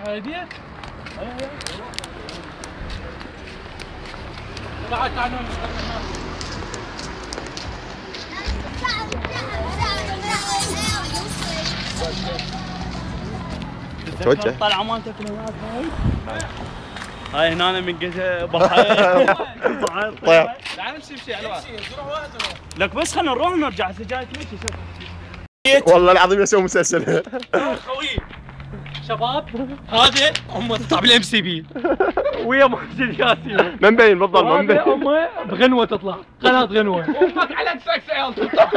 هديك؟ تعال تعال توجه طلع مالتك هاي هنا من قد بحر. طيب تعال نمشي على لك بس خلينا نروح ونرجع سجاير تمشي. والله العظيم يسوي مسلسل. خوي شباب هذا هم تطلع بالام سي بي ويا ماجد ياسين ما مبين بالضبط ما مبين. امه بغنوه تطلع قناه غنوه امك على تركس عيال تطلع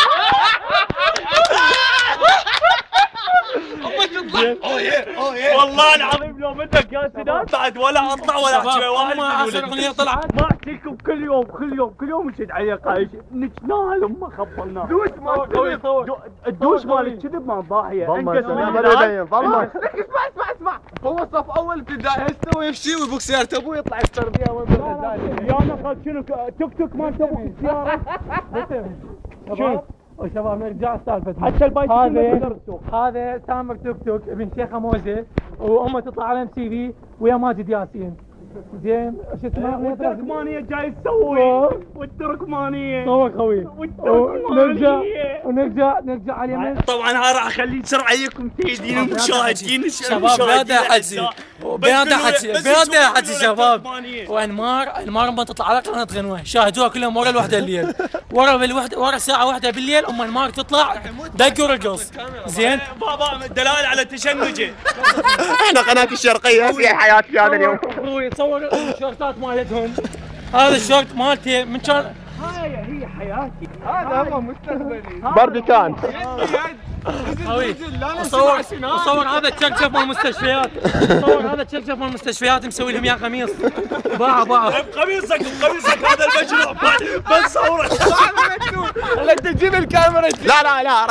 والله العظيم لو بدك يا سنان بعد ولا اطلع ولا احكي واحد. ما اخر اغنيه طلعت ما احكي لكم كل يوم نشد عليه قايش نجناها لما خبلناه. دوش مال الدوش مال الكذب مال ضاحيه انقص من اسمع هو صف اول ابتدائي يستوي يمشي ويبوك سيارة ابوه يطلع يفطر بيها وين يا نخل شنو توك توك مال ابوك السياره شنو شباب نرجع السالفه حتى البايسكل هذا سامر توك توك ابن شيخه موزه وامه تطلع على ام سي في ويا ماجد ياسين. زين شو اسمه والتركمانيه جاي تسوي والتركمانيه صور خوي ونرجع على اليمين. طبعا ها راح اخليه يسر عليكم تيدين المشاهدين شباب بياده حكي شباب. وانمار ما تطلع على قناه غنوه شاهدوها كلهم ورا الوحده الليل ورا الساعه 1 بالليل انمار تطلع دق ورقص. زين بابا دلال على تشنجه. احنا قناه الشرقيه في حياه في هذا اليوم. اخوي تصور الشورتات مالتهم هذا الشورت مالتي من كان هاي هي حياتي هذا هو مستقبلي باربيكان. صور هذا التشكشف مال المستشفيات. صور هذا التشكشف مال المستشفيات مسوي لهم اياه قميص باعه بقميصك هذا المجروح بنصوره. خليك تجيب الكاميرا. لا